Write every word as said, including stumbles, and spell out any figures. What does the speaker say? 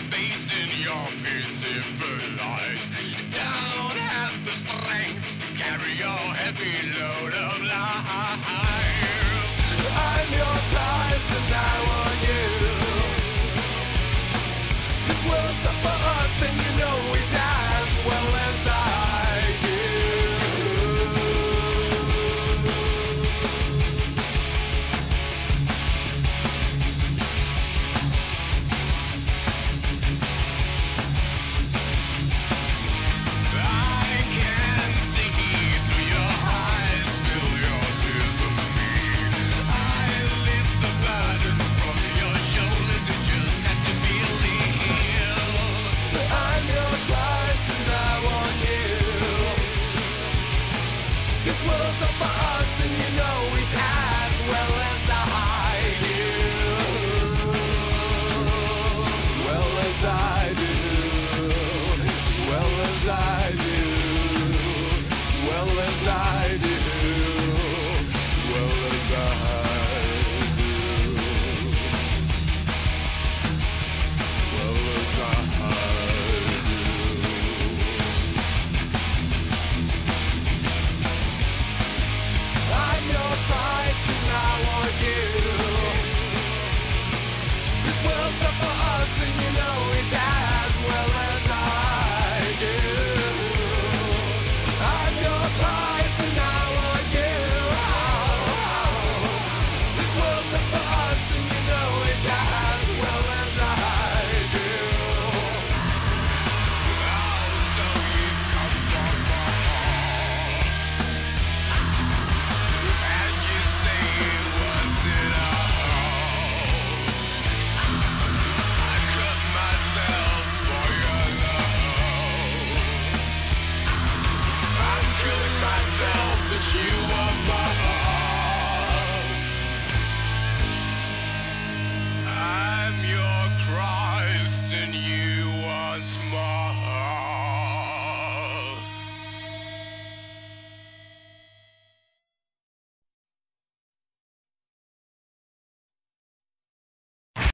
facing your pitiful eyes. You don't have the strength to carry your heavy load of life. I'm your Christ and I want you. This world's not for us and you know it has. Well,